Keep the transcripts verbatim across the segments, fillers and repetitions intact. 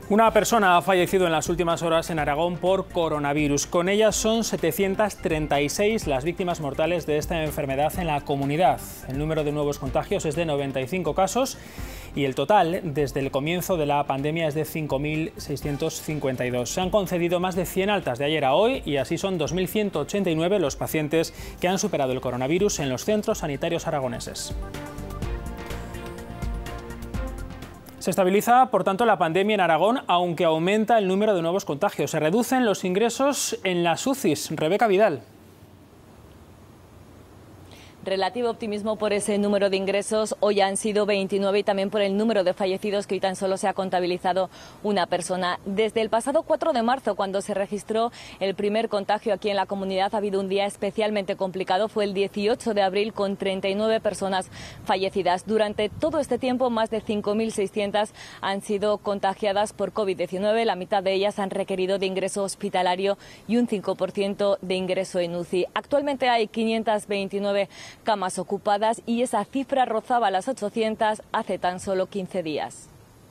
Una persona ha fallecido en las últimas horas en Aragón por coronavirus. Con ellas son setecientas treinta y seis las víctimas mortales de esta enfermedad en la comunidad. El número de nuevos contagios es de noventa y cinco casos y el total desde el comienzo de la pandemia es de cinco mil seiscientos cincuenta y dos. Se han concedido más de cien altas de ayer a hoy y así son dos mil ciento ochenta y nueve los pacientes que han superado el coronavirus en los centros sanitarios aragoneses. Se estabiliza, por tanto, la pandemia en Aragón, aunque aumenta el número de nuevos contagios. Se reducen los ingresos en las U C Is. Rebeca Vidal. Relativo optimismo por ese número de ingresos. Hoy han sido veintinueve y también por el número de fallecidos, que hoy tan solo se ha contabilizado una persona. Desde el pasado cuatro de marzo, cuando se registró el primer contagio aquí en la comunidad, ha habido un día especialmente complicado. Fue el dieciocho de abril, con treinta y nueve personas fallecidas. Durante todo este tiempo, más de cinco mil seiscientas han sido contagiadas por COVID diecinueve. La mitad de ellas han requerido de ingreso hospitalario y un cinco por ciento de ingreso en U C I. Actualmente hay quinientas veintinueve camas ocupadas y esa cifra rozaba las ochocientas hace tan solo quince días.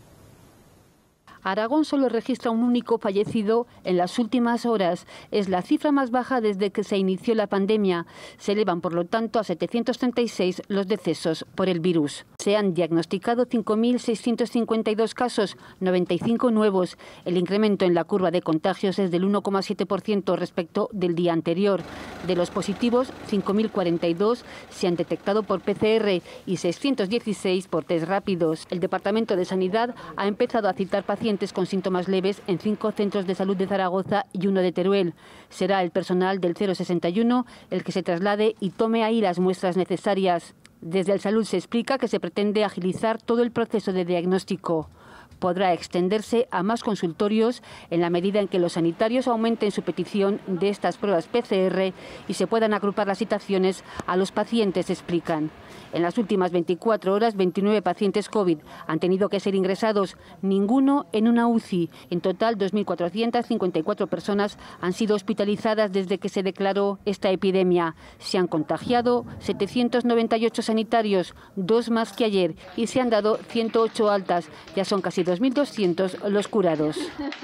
Aragón solo registra un único fallecido en las últimas horas. Es la cifra más baja desde que se inició la pandemia. Se elevan, por lo tanto, a setecientos treinta y seis los decesos por el virus. Se han diagnosticado cinco mil seiscientos cincuenta y dos casos, noventa y cinco nuevos. El incremento en la curva de contagios es del uno coma siete por ciento respecto del día anterior. De los positivos, cinco mil cuarenta y dos se han detectado por P C R y seiscientos dieciséis por test rápidos. El Departamento de Sanidad ha empezado a citar pacientes con síntomas leves en cinco centros de salud de Zaragoza y uno de Teruel. Será el personal del cero sesenta y uno el que se traslade y tome ahí las muestras necesarias. Desde el Salud se explica que se pretende agilizar todo el proceso de diagnóstico. Podrá extenderse a más consultorios en la medida en que los sanitarios aumenten su petición de estas pruebas P C R y se puedan agrupar las citaciones a los pacientes, explican. En las últimas veinticuatro horas, veintinueve pacientes COVID han tenido que ser ingresados, ninguno en una U C I. En total, dos mil cuatrocientas cincuenta y cuatro personas han sido hospitalizadas desde que se declaró esta epidemia. Se han contagiado setecientos noventa y ocho sanitarios, dos más que ayer, y se han dado ciento ocho altas. Ya son casi dos mil doscientos los curados.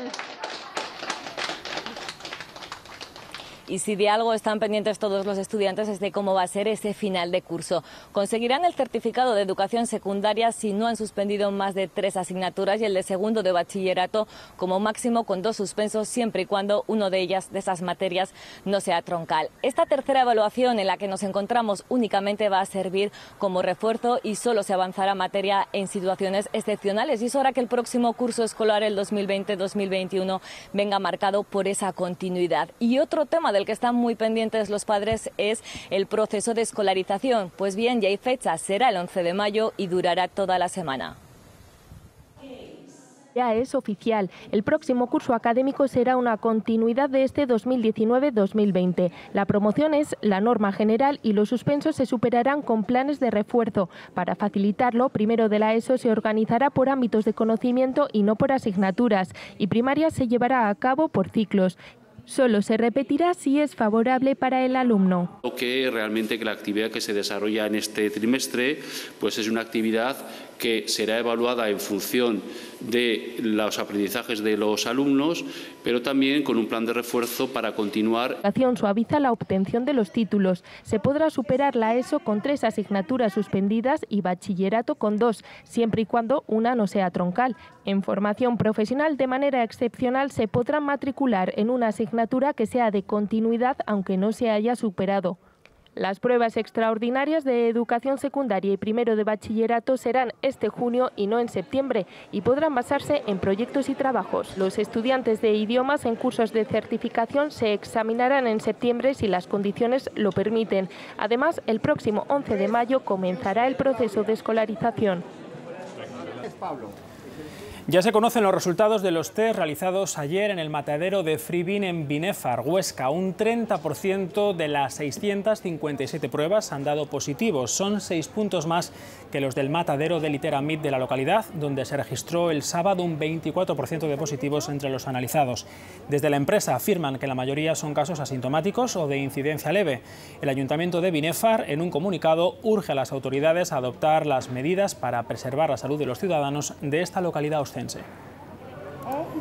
Y si de algo están pendientes todos los estudiantes es de cómo va a ser ese final de curso. Conseguirán el certificado de educación secundaria si no han suspendido más de tres asignaturas y el de segundo de bachillerato como máximo con dos suspensos, siempre y cuando uno de ellas, de esas materias, no sea troncal. Esta tercera evaluación, en la que nos encontramos, únicamente va a servir como refuerzo y solo se avanzará materia en situaciones excepcionales. Y es hora que el próximo curso escolar, el dos mil veinte dos mil veintiuno, venga marcado por esa continuidad. Y otro tema del que están muy pendientes los padres es el proceso de escolarización. Pues bien, ya hay fecha, será el once de mayo y durará toda la semana. Ya es oficial. El próximo curso académico será una continuidad de este dos mil diecinueve dos mil veinte. La promoción es la norma general y los suspensos se superarán con planes de refuerzo. Para facilitarlo, primero de la ESO se organizará por ámbitos de conocimiento y no por asignaturas, y primaria se llevará a cabo por ciclos. Solo se repetirá si es favorable para el alumno. Que realmente que la actividad que se desarrolla en este trimestre pues es una actividad que será evaluada en función de los aprendizajes de los alumnos, pero también con un plan de refuerzo para continuar. La educación suaviza la obtención de los títulos. Se podrá superar la ESO con tres asignaturas suspendidas y bachillerato con dos, siempre y cuando una no sea troncal. En formación profesional, de manera excepcional, se podrá matricular en una asignatura que sea de continuidad, aunque no se haya superado. Las pruebas extraordinarias de educación secundaria y primero de bachillerato serán este junio y no en septiembre, y podrán basarse en proyectos y trabajos. Los estudiantes de idiomas en cursos de certificación se examinarán en septiembre si las condiciones lo permiten. Además, el próximo once de mayo comenzará el proceso de escolarización. Ya se conocen los resultados de los test realizados ayer en el matadero de Freevin en Binéfar, Huesca. Un treinta por ciento de las seiscientas cincuenta y siete pruebas han dado positivos. Son seis puntos más que los del matadero de Literamit de la localidad, donde se registró el sábado un veinticuatro por ciento de positivos entre los analizados. Desde la empresa afirman que la mayoría son casos asintomáticos o de incidencia leve. El Ayuntamiento de Binéfar, en un comunicado, urge a las autoridades a adoptar las medidas para preservar la salud de los ciudadanos de esta localidad ostense.